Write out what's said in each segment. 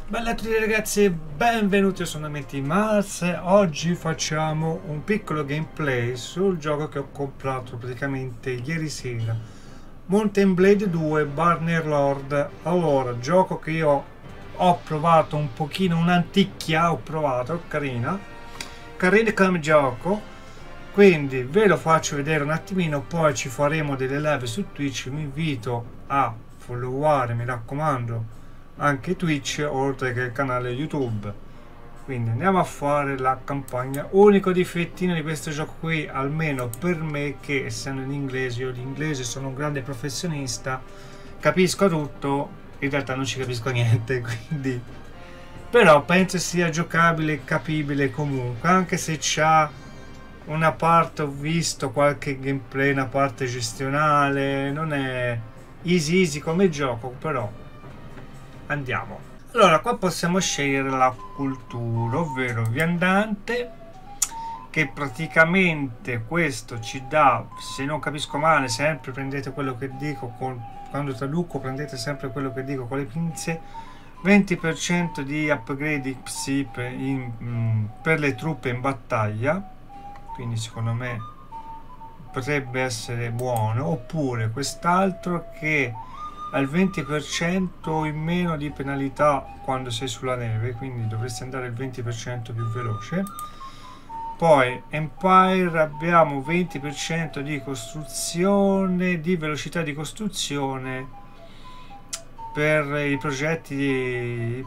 Bella a tutti ragazzi, benvenuti, io sono Mars. Oggi facciamo un piccolo gameplay sul gioco che ho comprato praticamente ieri sera, Mount & Blade 2 Burner Lord. Allora, gioco che io ho provato un pochino, un'anticchia ho provato, carina come gioco, quindi ve lo faccio vedere un attimino, poi ci faremo delle live su Twitch. Vi invito a followare, mi raccomando, anche Twitch oltre che il canale YouTube. Quindi andiamo a fare la campagna. Unico difettino di questo gioco qui, almeno per me, che essendo in inglese, io l'inglese sono un grande professionista, capisco tutto, in realtà non ci capisco niente, quindi però penso sia giocabile e capibile comunque, anche se c'ha una parte, ho visto qualche gameplay, una parte gestionale, non è easy come gioco, però andiamo. Allora, qua possiamo scegliere la cultura, ovvero viandante, che praticamente questo ci dà, se non capisco male, sempre prendete quello che dico quando traduco, prendete sempre quello che dico con le pinze. 20% di upgrade XP per le truppe in battaglia, quindi secondo me potrebbe essere buono. Oppure quest'altro che ha il 20% in meno di penalità quando sei sulla neve, quindi dovresti andare il 20% più veloce. Poi Empire abbiamo 20% di costruzione, di velocità di costruzione per i progetti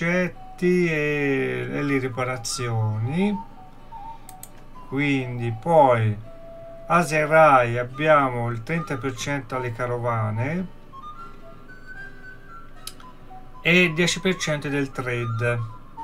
e le riparazioni. Quindi poi Aserai abbiamo il 30% alle carovane e il 10% del trade,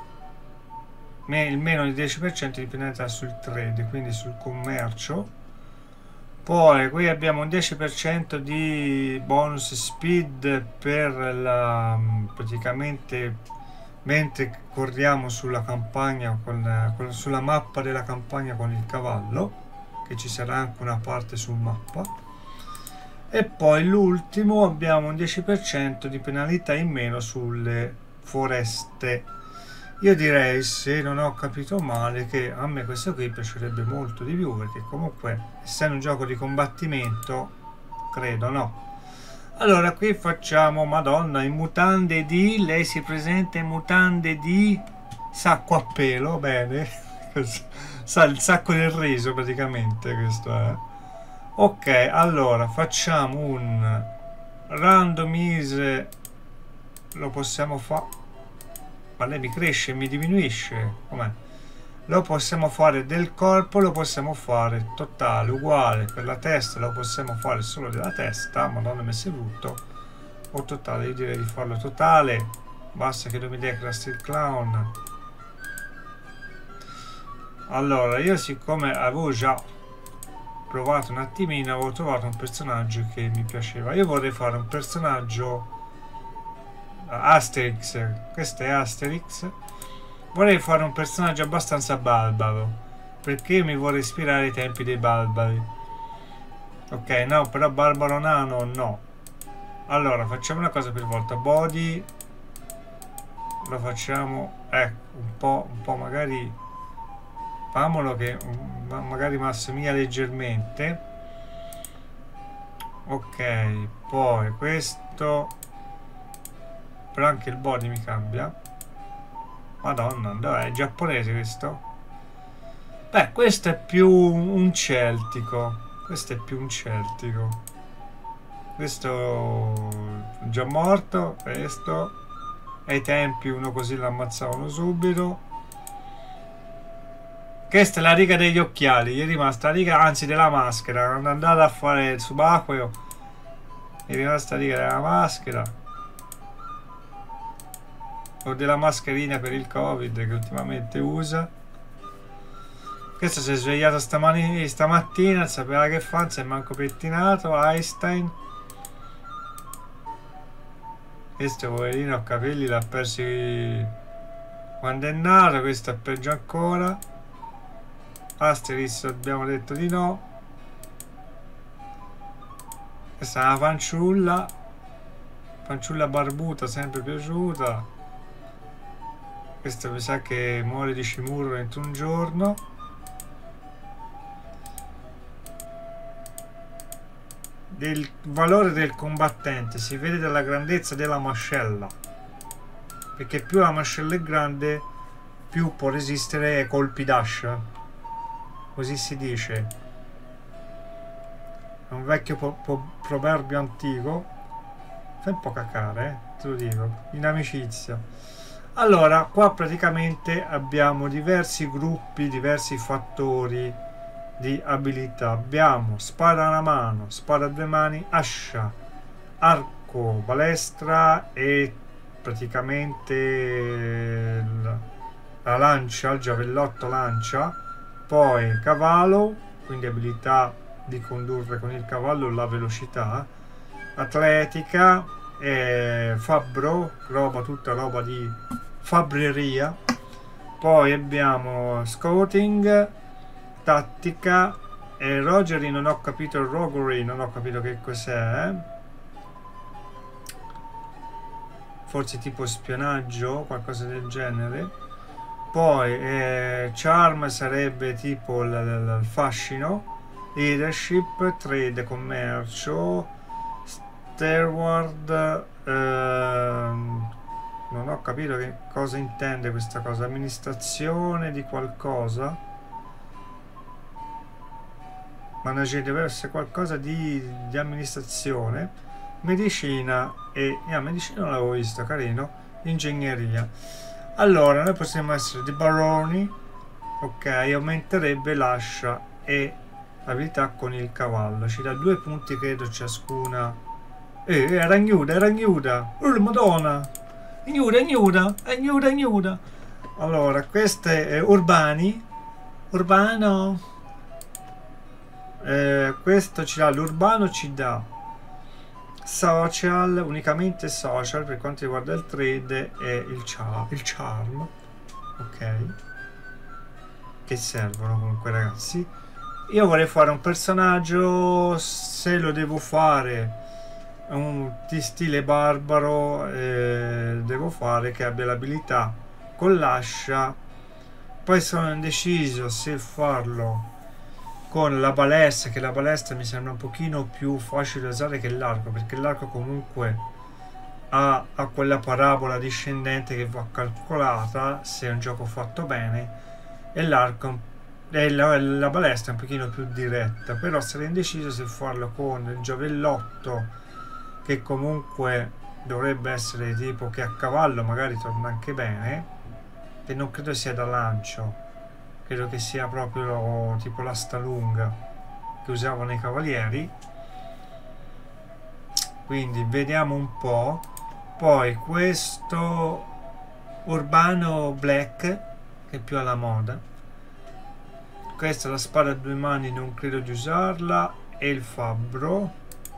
il meno del 10% di penalità sul trade, quindi sul commercio. Poi qui abbiamo un 10% di bonus speed per la praticamente mentre corriamo sulla campagna sulla mappa della campagna con il cavallo, che ci sarà anche una parte su mappa. E poi l'ultimo abbiamo un 10% di penalità in meno sulle foreste. Io direi, se non ho capito male, che a me questo qui piacerebbe molto di più, perché comunque essendo un gioco di combattimento, credo, no? Allora qui facciamo, madonna, in mutande di, lei si presenta in mutande di sacco a pelo, bene, sa il sacco del riso praticamente, questo è. Ok, allora facciamo un randomize, lo possiamo fare, ma lei mi cresce e mi diminuisce, com'è? Lo possiamo fare del corpo, lo possiamo fare totale, uguale. Per la testa lo possiamo fare solo della testa, madonna mi è brutto. O totale, io direi di farlo totale, basta che non mi declasti il clown. Allora, io siccome avevo già provato un attimino, avevo trovato un personaggio che mi piaceva. Io vorrei fare un personaggio Asterix, questo è Asterix. Vorrei fare un personaggio abbastanza barbaro, perché mi vorrei ispirare ai tempi dei barbari. Ok, no, però barbaro nano no. Allora facciamo una cosa per volta. Body lo facciamo, ecco, un po' magari, famolo che magari mi assomiglia leggermente. Ok, poi questo, però anche il body mi cambia. Madonna, dov'è? È giapponese questo? Beh, questo è più un celtico. Questo è più un celtico. Questo è già morto. Questo. Ai tempi uno così lo ammazzavano subito. Questa è la riga degli occhiali. Gli è rimasta la riga, anzi della maschera. Quando è andata a fare il subacqueo, è rimasta la riga della maschera. O della mascherina per il Covid che ultimamente usa. Questo si è svegliato stamattina, sapeva che fa, non si è manco pettinato. Einstein. Questo poverino a capelli l'ha persi quando è nato, questo è peggio ancora. Asterix abbiamo detto di no. Questa è una fanciulla barbuta, sempre piaciuta. Questo mi sa che muore di scimurro entro un giorno. Del valore del combattente si vede dalla grandezza della mascella, perché più la mascella è grande più può resistere ai colpi d'ascia, così si dice, è un vecchio proverbio antico. Fai un po' cacare, te lo dico, in amicizia. Allora, qua praticamente abbiamo diversi gruppi, diversi fattori di abilità. Abbiamo spada a una mano, spada a due mani, ascia, arco, balestra e praticamente la lancia, il giavellotto lancia, poi cavallo, quindi abilità di condurre con il cavallo la velocità, atletica, fabbro, tutta roba di fabbreria, poi abbiamo scouting, tattica, e Rogery non ho capito, il roguery non ho capito che cos'è, forse tipo spionaggio, qualcosa del genere. Poi charm sarebbe tipo il fascino, leadership, trade, commercio, steward, non ho capito che cosa intende questa cosa, amministrazione di qualcosa, manager, deve essere qualcosa di amministrazione, medicina e medicina non l'avevo visto, carino, ingegneria. Allora noi possiamo essere dei baroni, ok, aumenterebbe l'ascia e abilità con il cavallo, ci dà 2 punti credo ciascuna. Era ignuda, madonna, ignuda. Allora queste urbano, questo ci dà, l'urbano ci dà social, unicamente social per quanto riguarda il trade e il charm, ok, che servono comunque ragazzi. Io vorrei fare un personaggio, se lo devo fare di stile barbaro, devo fare che abbia l'abilità con l'ascia, poi sono indeciso se farlo con la balestra, che la balestra mi sembra un pochino più facile da usare che l'arco, perché l'arco comunque ha quella parabola discendente che va calcolata se è un gioco fatto bene, e l'arco la balestra è un pochino più diretta, però sarei indeciso se farlo con il giavellotto, che comunque dovrebbe essere tipo che a cavallo magari torna anche bene, che non credo sia da lancio, credo che sia proprio tipo l'asta lunga che usavano i cavalieri, quindi vediamo un po'. Poi questo urbano black che è più alla moda, questa è la spada a 2 mani, non credo di usarla, e il fabbro.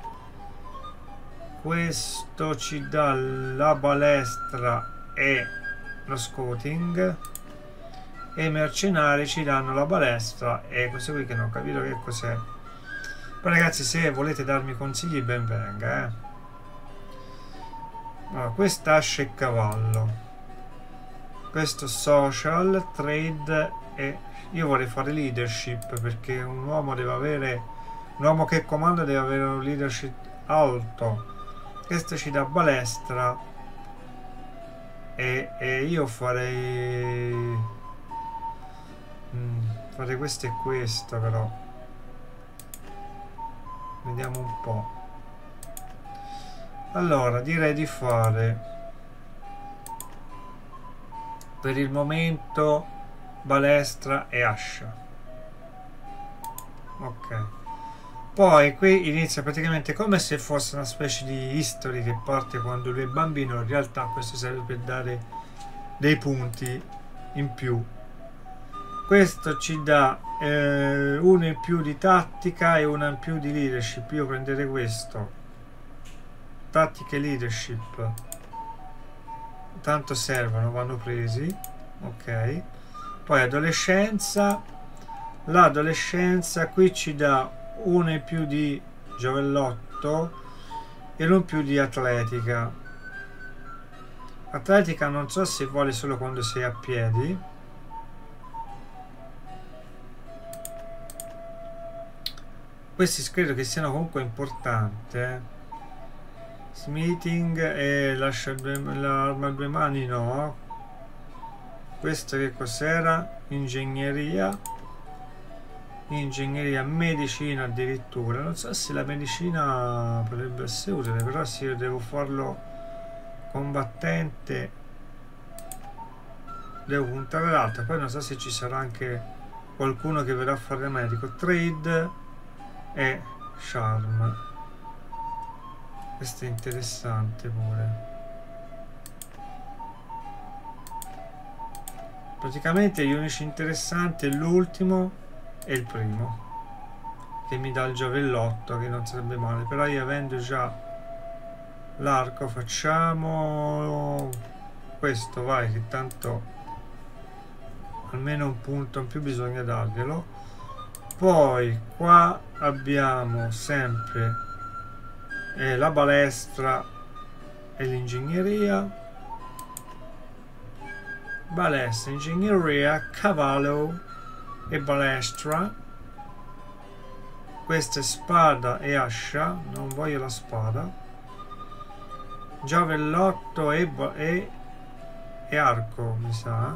Questo ci dà la balestra e lo scouting, e i mercenari ci danno la balestra e questo qui che non ho capito che cos'è. Poi ragazzi, se volete darmi consigli ben venga, Allora, questa ascia e cavallo, questo social, trade, e io vorrei fare leadership, perché un uomo deve avere, un uomo che comanda deve avere un leadership alto. Questo ci dà balestra e io farei questo e questo, però vediamo un po'. Allora direi di fare per il momento balestra e ascia, ok. Poi qui inizia praticamente come se fosse una specie di history che parte quando lui è bambino, in realtà questo serve per dare dei punti in più. Questo ci dà uno in più di tattica e uno in più di leadership. Io prenderei questo, tattica e leadership, tanto servono, vanno presi, ok. Poi adolescenza, l'adolescenza qui ci dà uno in più di giavellotto e uno in più di atletica. Atletica non so se vuole solo quando sei a piedi. Questi credo che siano comunque importanti. Smithing e l'arma a due mani no. Questo che cos'era? Ingegneria. Ingegneria, medicina addirittura. Non so se la medicina potrebbe essere utile, però se io devo farlo combattente devo puntare l'altra. Poi non so se ci sarà anche qualcuno che verrà a fare medico. Trade e charm. Questo è interessante pure. Praticamente gli unici interessanti l'ultimo e il primo, che mi dà il giavellotto, che non sarebbe male. Però io avendo già l'arco facciamo questo, vai, che tanto almeno un punto in più bisogna darglielo. Poi qua abbiamo sempre la balestra e l'ingegneria. Balestra, ingegneria, cavallo e balestra. Questa è spada e ascia, non voglio la spada. Giavellotto e arco, mi sa.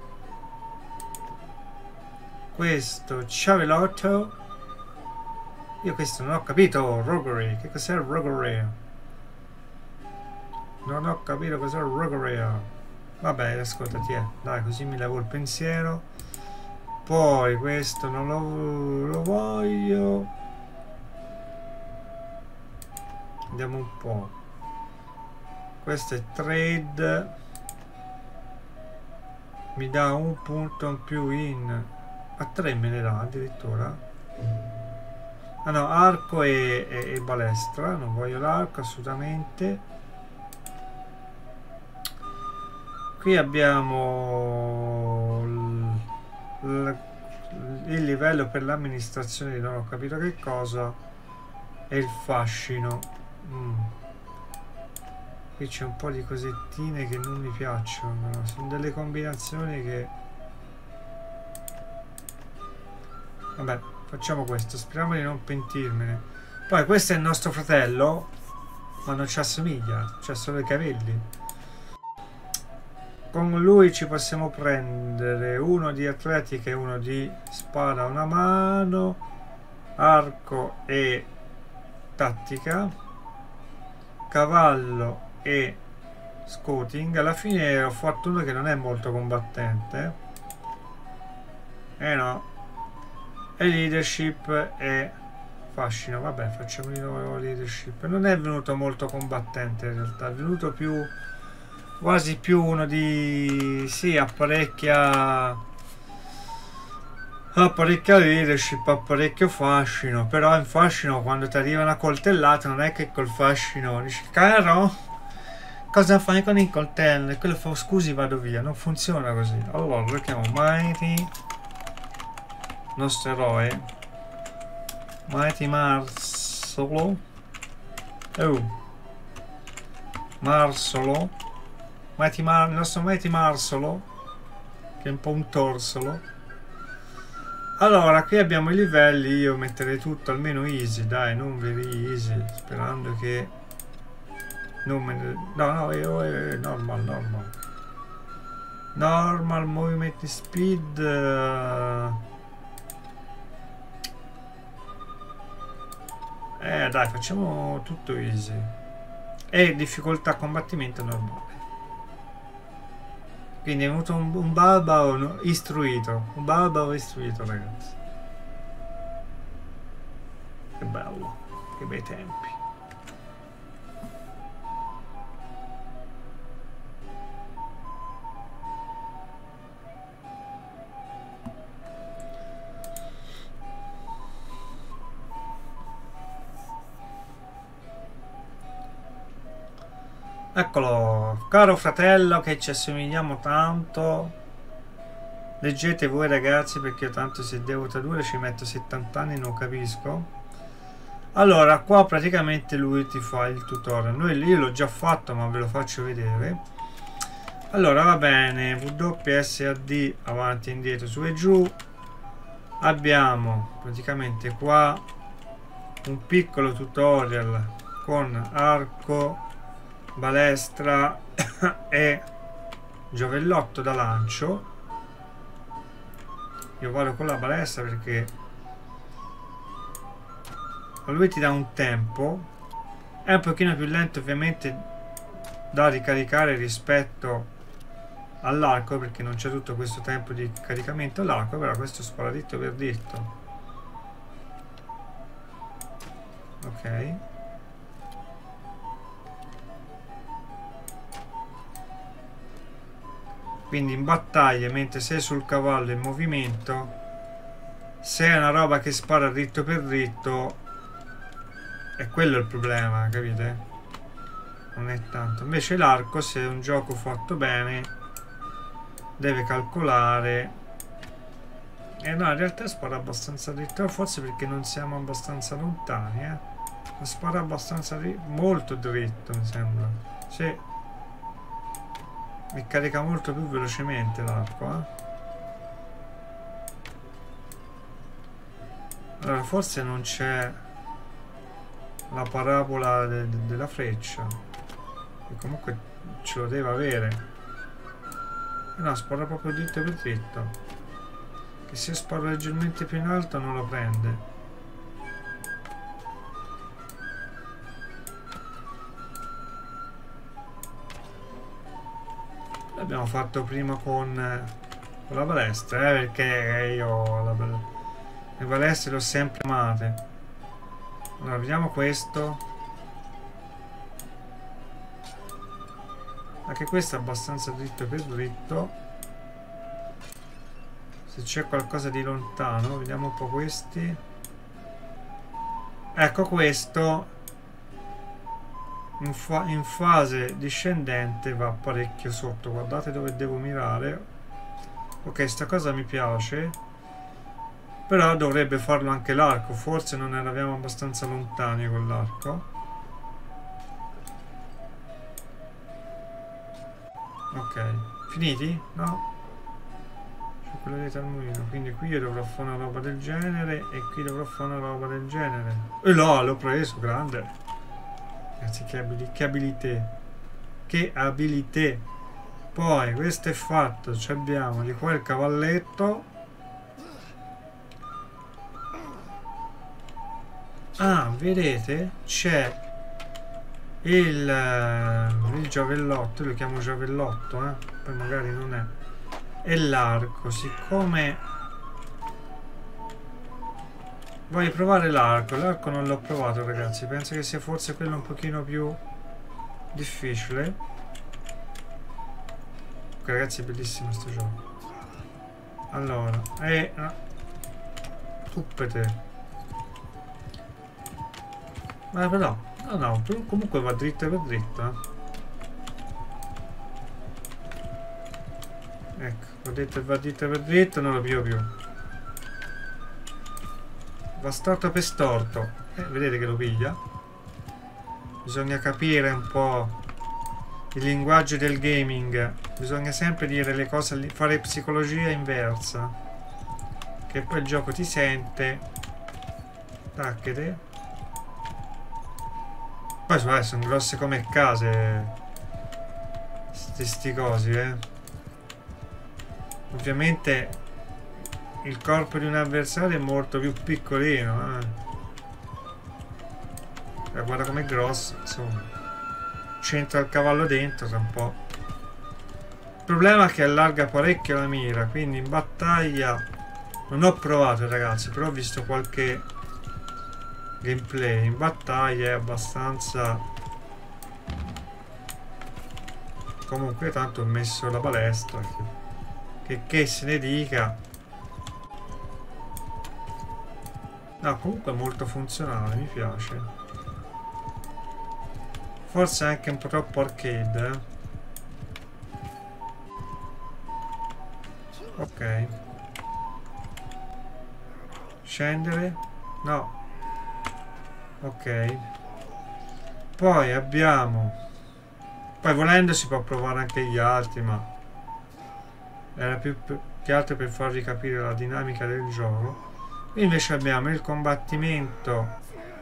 Questo giavellotto. Io questo non ho capito. Roguery, che cos'è il roguery? Non ho capito cos'è il roguery. Vabbè, ascoltati, dai, così mi levo il pensiero. Poi questo non lo voglio. Andiamo un po'. Questo è trade. Mi dà un punto in più in... A 3 me ne dà addirittura. Ah no, arco e balestra. Non voglio l'arco assolutamente. Qui abbiamo il livello per l'amministrazione, non ho capito che cosa, e il fascino. Qui c'è un po' di cosettine che non mi piacciono, sono delle combinazioni che... Vabbè, facciamo questo, speriamo di non pentirmene. Poi questo è il nostro fratello, ma non ci assomiglia, c'ha solo i capelli. Con lui ci possiamo prendere uno di atletica e uno di spada a una mano, arco e tattica, cavallo e scouting. Alla fine ho fatto uno che non è molto combattente. No. E leadership e fascino. Vabbè, facciamo di nuovo leadership. Non è venuto molto combattente in realtà, è venuto più... quasi più uno di... sì, apparecchia leadership, apparecchio fascino. Però in fascino quando ti arriva una coltellata non è che col fascino dici caro cosa fai con il coltello e quello fa scusi vado via, non funziona così. Allora lo chiamo Mighty, nostro eroe Mighty Marsolo. Marsolo, il nostro Mighty Marsolo, che è un po' un torsolo. Allora, qui abbiamo i livelli, io metterei tutto almeno easy, dai, non very easy, sperando che non me ne... No, io normal movement speed. Dai, facciamo tutto easy. E difficoltà combattimento normale. Quindi è venuto un balbao istruito. Un balbao istruito, ragazzi. Che bello. Che bei tempi. Eccolo, caro fratello che ci assomigliamo tanto. Leggete voi ragazzi, perché io tanto se devo tradurre ci metto 70 anni, non capisco. Allora, qua praticamente lui ti fa il tutorial. Io l'ho già fatto, ma ve lo faccio vedere. Allora va bene, WSAD avanti e indietro, su e giù. Abbiamo praticamente qua un piccolo tutorial con arco, balestra e giavellotto da lancio. Io vado con la balestra perché lui ti dà un tempo, è un pochino più lento ovviamente da ricaricare rispetto all'arco, perché non c'è tutto questo tempo di caricamento all'arco, però questo spara dritto per dritto. Ok, quindi in battaglia mentre sei sul cavallo in movimento, se è una roba che spara dritto per dritto, è quello il problema, capite? Non è tanto. Invece l'arco, se è un gioco fatto bene, deve calcolare. No, in realtà spara abbastanza dritto, forse perché non siamo abbastanza lontani, ma spara abbastanza molto dritto, mi sembra. Sì, mi carica molto più velocemente l'arco, Allora forse non c'è la parabola della freccia, che comunque ce lo deve avere. No, spara proprio dritto per dritto, che se sparo leggermente più in alto non lo prende. L'abbiamo fatto prima con la balestra, perché io le balestre le ho sempre amate. Allora vediamo questo, anche questo è abbastanza dritto per dritto. Se c'è qualcosa di lontano, vediamo un po' questi. Ecco, questo in fase discendente va parecchio sotto. Guardate dove devo mirare. Ok, sta cosa mi piace, però dovrebbe farlo anche l'arco. Forse non eravamo abbastanza lontani con l'arco. Ok, finiti? No? C'è quello di Talmudino, quindi qui io dovrò fare una roba del genere e qui dovrò fare una roba del genere. E no, l'ho preso, grande. Ragazzi, che abilità. Che abilità. Poi, questo è fatto. Ci abbiamo di qua il cavalletto. Ah, vedete? C'è il giavellotto, lo chiamo giavellotto, poi magari non è. E l'arco, siccome voglio provare l'arco non l'ho provato, ragazzi, penso che sia forse quello un pochino più difficile. Ok, ragazzi, è bellissimo sto gioco. Allora, tuppete. Ma però, no, comunque va dritto per dritto, Ecco, ho detto va dritto per dritto, non lo piglio più. Va storto per storto. Vedete che lo piglia? Bisogna capire un po' il linguaggio del gaming. Bisogna sempre dire le cose, fare psicologia inversa, che poi il gioco ti sente. Tacchete. Poi sono grosse come case sti cosi, Ovviamente il corpo di un avversario è molto più piccolino, guarda com'è grosso, insomma. C'entra il cavallo dentro, tra un po'. Il problema è che allarga parecchio la mira, quindi in battaglia non ho provato, ragazzi, però ho visto qualche gameplay. In battaglia è abbastanza, comunque tanto ho messo la balestra, che se ne dica. No, comunque è molto funzionale, mi piace. Forse anche un po' troppo arcade, Ok. Scendere? No. Ok. Poi abbiamo Poi volendo si può provare anche gli altri, ma era più che altro per farvi capire la dinamica del gioco. Qui invece abbiamo il combattimento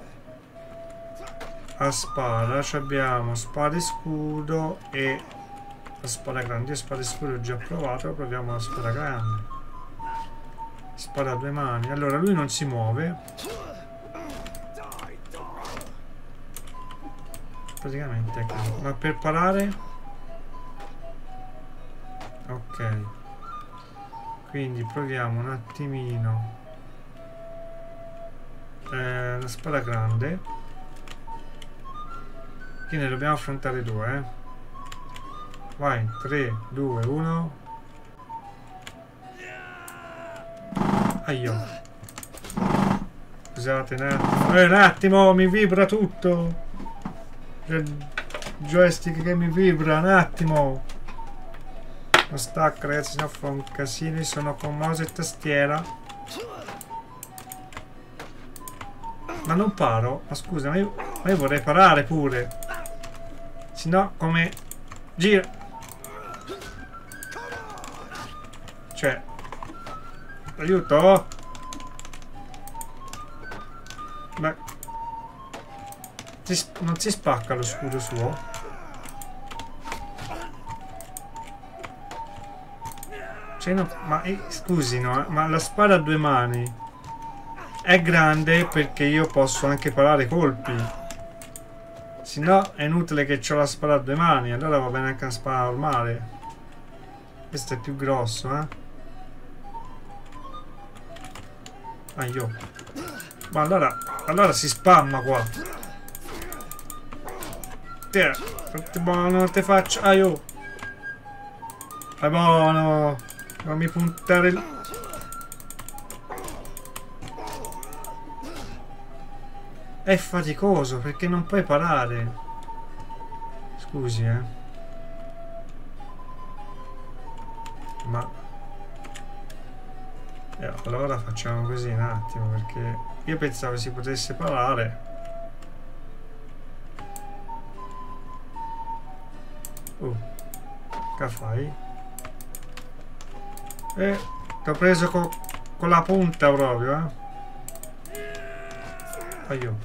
a spada, abbiamo spada e scudo e la spada grande. Io spada e scudo ho già provato, proviamo la spada grande. Spada a due mani. Allora lui non si muove. Praticamente è qui. Ma per parare? Ok. Quindi proviamo un attimino. La spada grande. Quindi ne dobbiamo affrontare due, Vai, 3, 2, 1. Aio. Scusate un attimo, mi vibra tutto. C'è il joystick che mi vibra, un attimo. Non stacca, ragazzi, sennò fa un casino. Sono con mouse e tastiera. Ma non paro? Ma scusa, ma io vorrei parare pure. Sennò come... Gira. Cioè... Aiuto! Ma... non si spacca lo scudo suo? Cioè no... Ma scusi, no? Ma la spada a due mani è grande perché io posso anche parare colpi. Se no è inutile che ho la spada a due mani. Allora va bene anche una spada normale. Questo è più grosso, Aio. Ma allora si spamma qua. Tiè, buono, non te faccio. Aio. È buono. Non mi puntare il... È faticoso perché non puoi parare. Scusi, Ma... allora facciamo così un attimo, perché io pensavo si potesse parare. Che fai? T'ho preso con la punta proprio, Aio.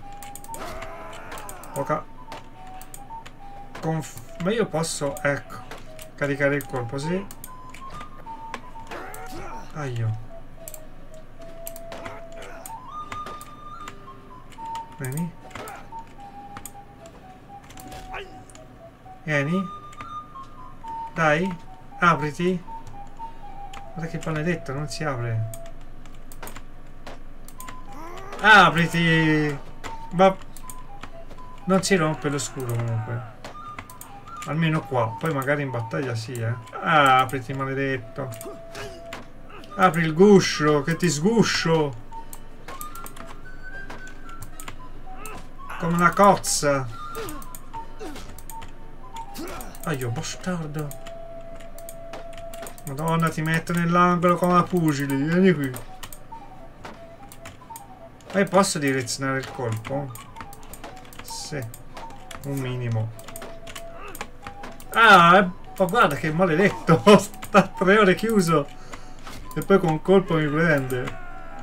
Ma io posso, ecco, caricare il colpo, sì. Aio. Vieni. Vieni. Dai. Apriti. Guarda che maledetto, non si apre. Apriti. Ma non si rompe lo scudo comunque. Almeno qua. Poi magari in battaglia sì, Apriti, maledetto. Apri il guscio, che ti sguscio. Come una cozza. Aio, bastardo. Madonna, ti metto nell'angolo come a pugili. Vieni qui. Poi posso direzionare il colpo? Sì. Un minimo. Ma guarda che maledetto. Sta 3 ore chiuso. E poi con un colpo mi prende.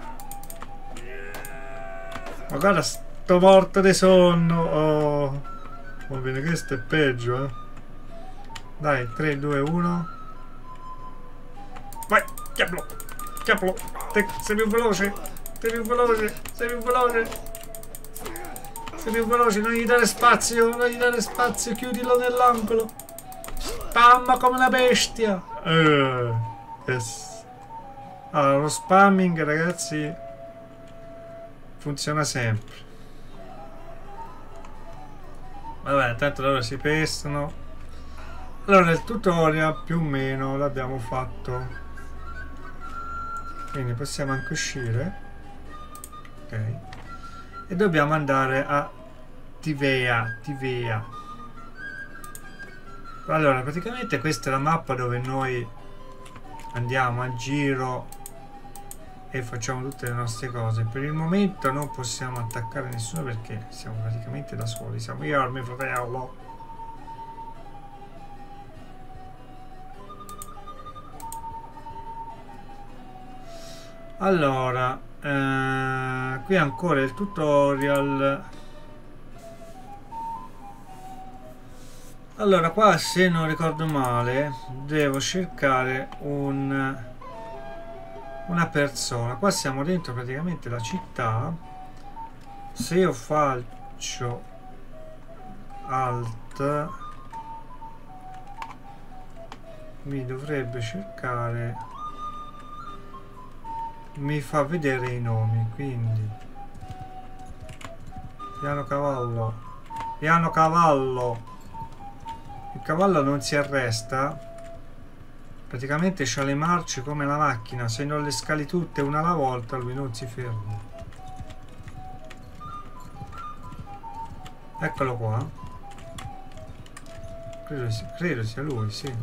Ma guarda, sto morto di sonno. Oh. Va bene, questo è peggio, Dai, 3, 2, 1. Vai, chiaplo. Chiaplo. Sei più veloce. Sei più veloce. Sei più veloce. Sei più veloce. Non gli dare spazio. Non gli dare spazio. Chiudilo nell'angolo. Spamma come una bestia. Yes. Allora, lo spamming, ragazzi, funziona sempre. Vabbè, tanto loro si pestano. Allora, il tutorial più o meno l'abbiamo fatto. Quindi possiamo anche uscire. Ok. E dobbiamo andare a Tivea. Allora, praticamente questa è la mappa dove noi andiamo a giro e facciamo tutte le nostre cose. Per il momento non possiamo attaccare nessuno perché siamo praticamente da soli. Siamo io e il mio fratello. Allora, qui ancora il tutorial. Allora, qua se non ricordo male devo cercare una persona. Qua siamo dentro praticamente la città. Se io faccio alt mi dovrebbe cercare, mi fa vedere i nomi, quindi piano cavallo, piano cavallo. Il cavallo non si arresta, praticamente c'ha le marce come la macchina, se non le scali tutte una alla volta lui non si ferma. Eccolo qua, credo sia lui, sì.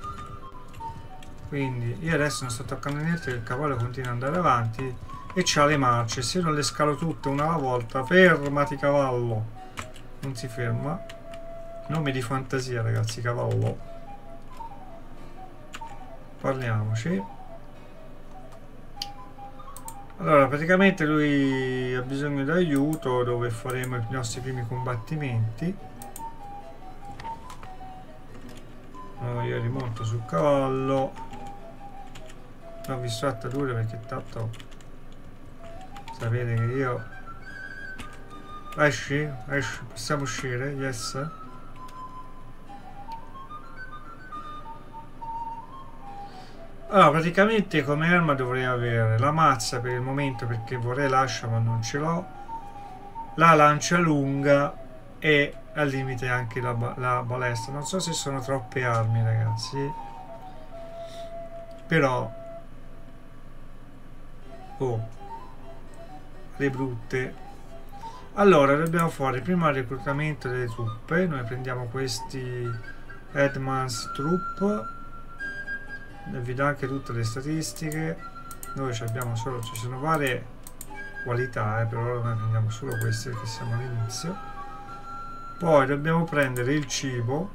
Quindi io adesso non sto toccando niente, il cavallo continua ad andare avanti e c'ha le marce, se non le scalo tutte una alla volta, fermati cavallo, non si ferma. Nome di fantasia, ragazzi, cavallo. Parliamoci. Allora, praticamente lui ha bisogno di aiuto, dove faremo i nostri primi combattimenti. Io rimonto sul cavallo. L'ho distratta dura perché tanto sapete che io... Esci? Possiamo uscire? Yes. Allora, praticamente come arma dovrei avere la mazza per il momento, perché vorrei l'ascia ma non ce l'ho, la lancia lunga e al limite anche la balestra. Non so se sono troppe armi, ragazzi, però le brutte. Allora, dobbiamo fare prima il reclutamento delle truppe. Noi prendiamo questi Advance Troop, vi dà anche tutte le statistiche. Noi abbiamo solo, ci sono varie qualità, per ora noi prendiamo solo queste perché siamo all'inizio. Poi dobbiamo prendere il cibo,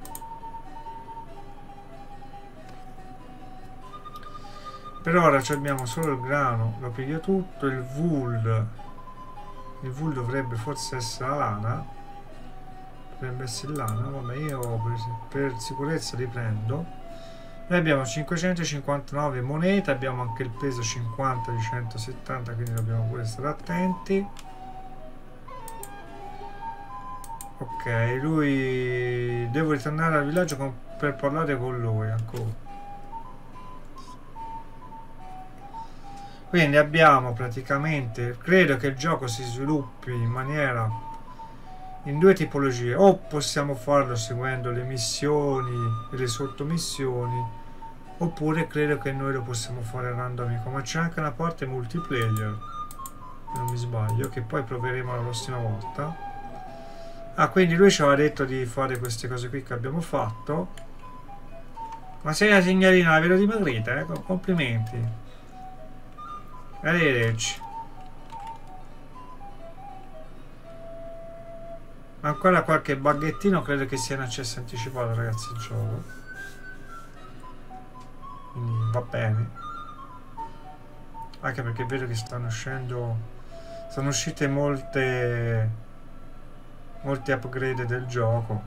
per ora abbiamo solo il grano, lo piglio tutto. Il wool dovrebbe forse essere la lana, dovrebbe essere lana, vabbè, io per sicurezza li prendo. Noi abbiamo 559 monete, abbiamo anche il peso 50 di 170, quindi dobbiamo pure stare attenti. Ok, lui... devo ritornare al villaggio per parlare con lui ancora. Quindi abbiamo praticamente... credo che il gioco si sviluppi in maniera... in due tipologie. O possiamo farlo seguendo le missioni e le sottomissioni, oppure credo che noi lo possiamo fare randomico, ma c'è anche una parte multiplayer, se non mi sbaglio, che poi proveremo la prossima volta. Ah, quindi lui ci aveva detto di fare queste cose qui che abbiamo fatto. Ma sei una signorina, la vedo dimagrita, complimenti. Arrivederci. Ancora qualche baghettino, credo che sia in accesso anticipato, ragazzi, il gioco. Quindi va bene, anche perché vedo che sono uscite molti upgrade del gioco.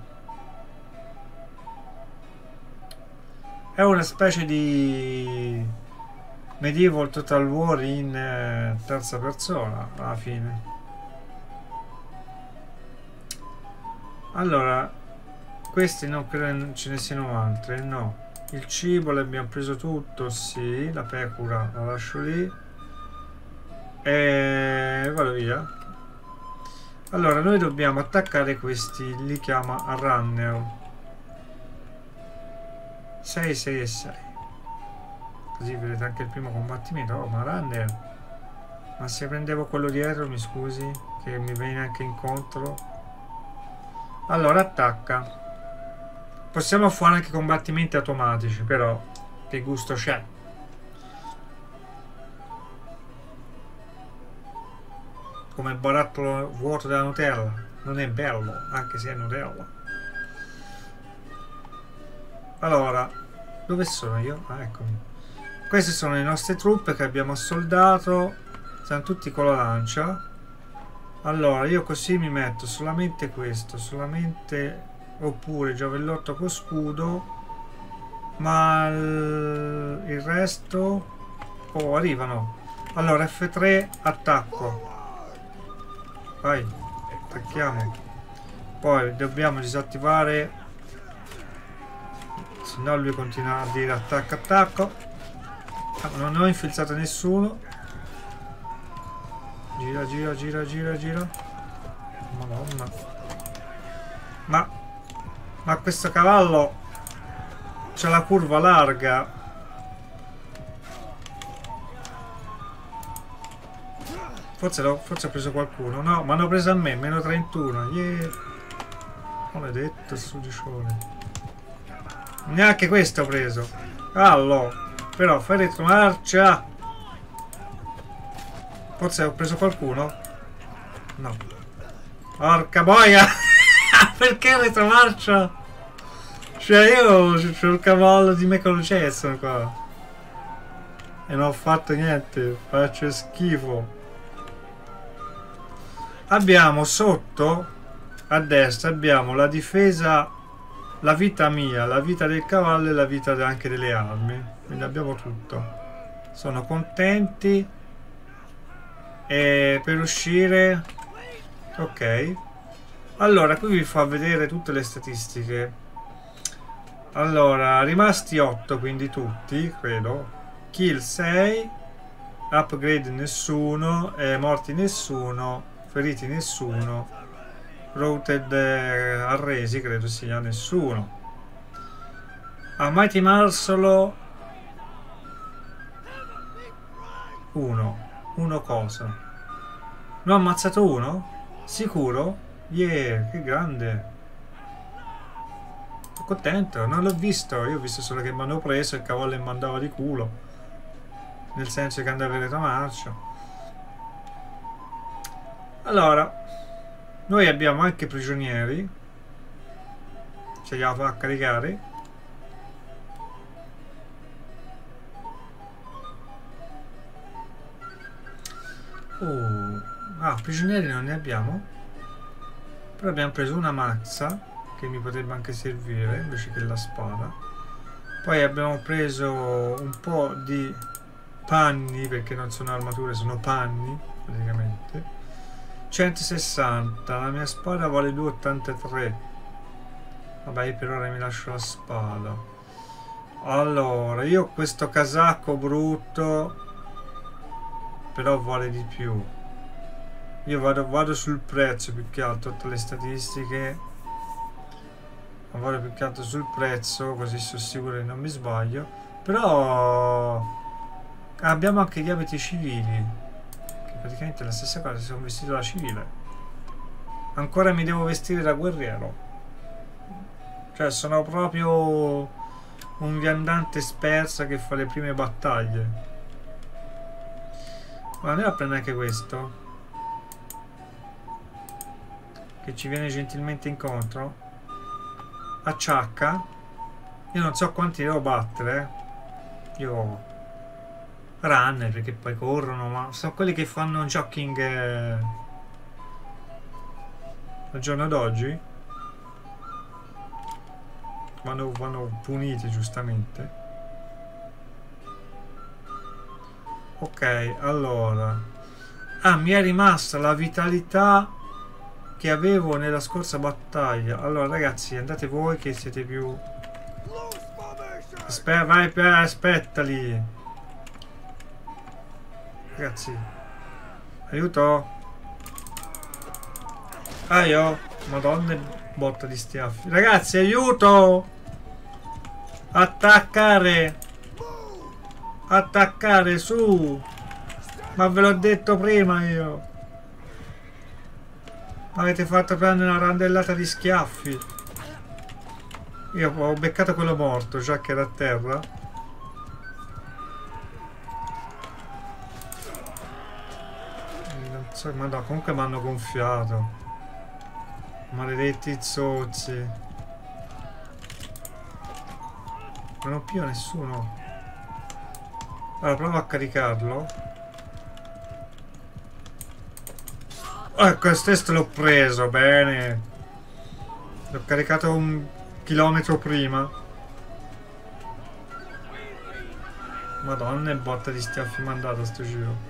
È una specie di Medieval Total War in terza persona alla fine. Allora, questi non credo ce ne siano altre, no. Il cibo l'abbiamo preso tutto, sì, la pecora la lascio lì e vado via. Allora, noi dobbiamo attaccare questi, li chiama runner 6, 6 e 6, così vedete anche il primo combattimento. Oh, ma runner, ma se prendevo quello dietro, mi scusi, che mi viene anche incontro. Allora, attacca. Possiamo fare anche combattimenti automatici, però che gusto c'è? Come il barattolo vuoto della Nutella. Non è bello, anche se è Nutella. Allora, dove sono io? Ah, eccomi. Queste sono le nostre truppe che abbiamo assoldato. Siamo tutti con la lancia. Allora io così mi metto solamente questo, solamente, oppure giavellotto con scudo, ma il resto arrivano. Allora F3 attacco, vai, attacchiamo. Poi dobbiamo disattivare, se no lui continua a dire attacco attacco. Non ho infilzato nessuno. Gira gira gira gira gira. Madonna, ma questo cavallo c'ha la curva larga. Forse ho preso qualcuno. No, mi hanno preso a me, meno 31. Yeah. Maledetto studicione. Neanche questo ho preso. Allora, però fai retromarcia. Forse ho preso qualcuno. No. Porca boia. Perché retromarcia? Cioè io c'ho il cavallo di Michael Jackson qua. E non ho fatto niente. Faccio schifo. Abbiamo sotto a destra abbiamo la difesa, la vita mia, la vita del cavallo e la vita anche delle armi, quindi abbiamo tutto. Sono contenti. E per uscire, ok, allora qui vi fa vedere tutte le statistiche. Allora rimasti 8, quindi tutti credo, kill 6, upgrade nessuno, morti nessuno, feriti nessuno, routed arresi credo sia nessuno. A Mighty Marsolo uno cosa? Ne ho ammazzato uno? Sicuro? Yeah, che grande. Sono contento, non l'ho visto, io ho visto solo che mi hanno preso e il cavallo mi mandava di culo. Nel senso che andava in retromarcia. Allora, noi abbiamo anche prigionieri. Ce li fa a caricare. Prigionieri non ne abbiamo. Però abbiamo preso una mazza che mi potrebbe anche servire invece che la spada. Poi abbiamo preso un po' di panni, perché non sono armature, sono panni praticamente. 160, la mia spada vale 2,83. Vabbè, io per ora mi lascio la spada. Allora, io ho questo casacco brutto, però vale di più. Io vado sul prezzo più che altro, tutte le statistiche. Vado più che altro sul prezzo, così sono sicuro che non mi sbaglio. Però abbiamo anche gli abiti civili, che praticamente è la stessa cosa, sono vestito da civile. Ancora mi devo vestire da guerriero. Cioè sono proprio un viandante spersa che fa le prime battaglie. Ma andiamo a prendere anche questo, che ci viene gentilmente incontro. Acciacca. Io non so quanti devo battere. Io runner, perché poi corrono, ma sono quelli che fanno jogging al giorno d'oggi. Vanno puniti giustamente. Ok, allora. Mi è rimasta la vitalità che avevo nella scorsa battaglia. Allora ragazzi, andate voi che siete più... vai, aspettali. Ragazzi, aiuto. Io, madonna, botta di stiaffi. Ragazzi, aiuto. Attaccare. Attaccare, su. Ma ve l'ho detto prima io. Avete fatto prendere una randellata di schiaffi. Io ho beccato quello morto, già che era a terra. Non so, ma no, comunque mi hanno gonfiato. Maledetti zozzi. Non ho più nessuno. Allora provo a caricarlo. Ecco, questo l'ho preso, bene. L'ho caricato 1 chilometro prima. Madonna, e botta di schiaffi mandato a sto giro.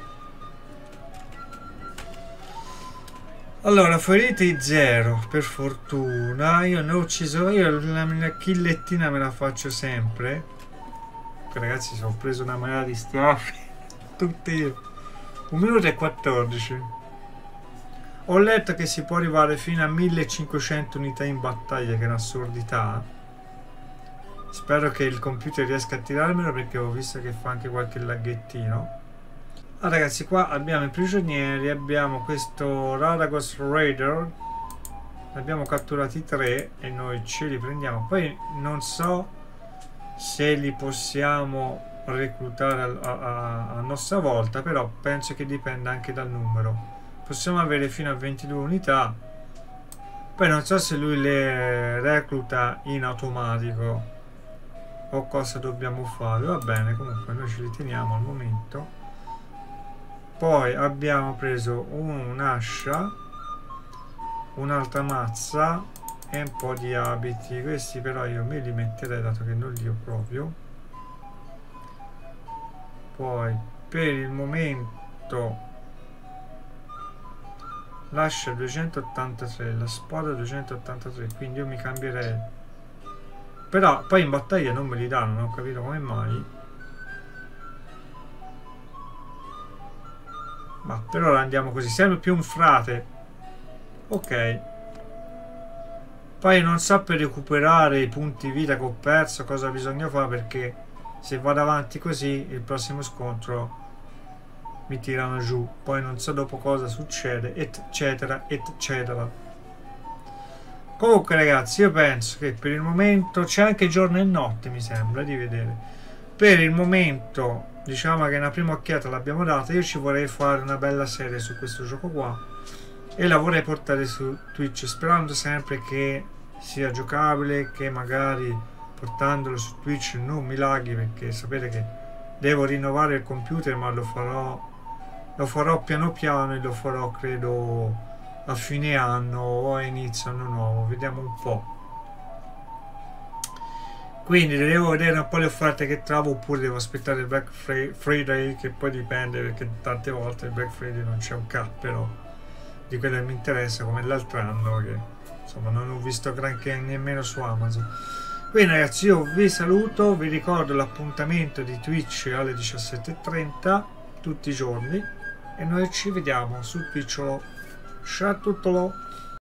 Allora, feriti 0, per fortuna. Io ne ho ucciso, io la mia killettina me la faccio sempre. Ragazzi, ho preso una marea di schiaffi. Tutti io. 1 minuto e 14. Ho letto che si può arrivare fino a 1500 unità in battaglia, che è un'assurdità. Spero che il computer riesca a tirarmelo, perché ho visto che fa anche qualche laghettino. Ah, ragazzi, qua abbiamo i prigionieri, abbiamo questo Radagos Raider, ne abbiamo catturati 3 e noi ce li prendiamo. Poi non so se li possiamo reclutare a nostra volta, però penso che dipenda anche dal numero. Possiamo avere fino a 22 unità, poi non so se lui le recluta in automatico o cosa dobbiamo fare. Va bene, comunque noi ce li teniamo al momento. Poi abbiamo preso un'ascia, un'altra mazza e un po' di abiti. Questi però io me li metterei, dato che non li ho proprio. Poi per il momento l'ascia 283, la spada 283, quindi io mi cambierei. Però poi in battaglia non me li danno, non ho capito come mai. Ma per ora andiamo così, siamo più un frate. Ok. Poi non so per recuperare i punti vita che ho perso cosa bisogna fare, perché se vado avanti così il prossimo scontro mi tirano giù. Poi non so dopo cosa succede, eccetera eccetera. Comunque ragazzi, io penso che per il momento c'è anche giorno e notte, mi sembra di vedere. Per il momento diciamo che una prima occhiata l'abbiamo data. Io ci vorrei fare una bella serie su questo gioco qua e la vorrei portare su Twitch, sperando sempre che sia giocabile, che magari portandolo su Twitch non mi laghi, perché sapete che devo rinnovare il computer, ma lo farò piano piano e lo farò credo a fine anno o a inizio anno nuovo, vediamo un po'. Quindi devo vedere un po' le offerte che trovo, oppure devo aspettare il Black Friday, che poi dipende, perché tante volte il Black Friday non c'è un cappero di quello che mi interessa, come l'altro anno, che insomma non ho visto granché nemmeno su Amazon. Quindi ragazzi, io vi saluto, vi ricordo l'appuntamento di Twitch alle 17:30 tutti i giorni e noi ci vediamo su Twitch. Ciao a tutti.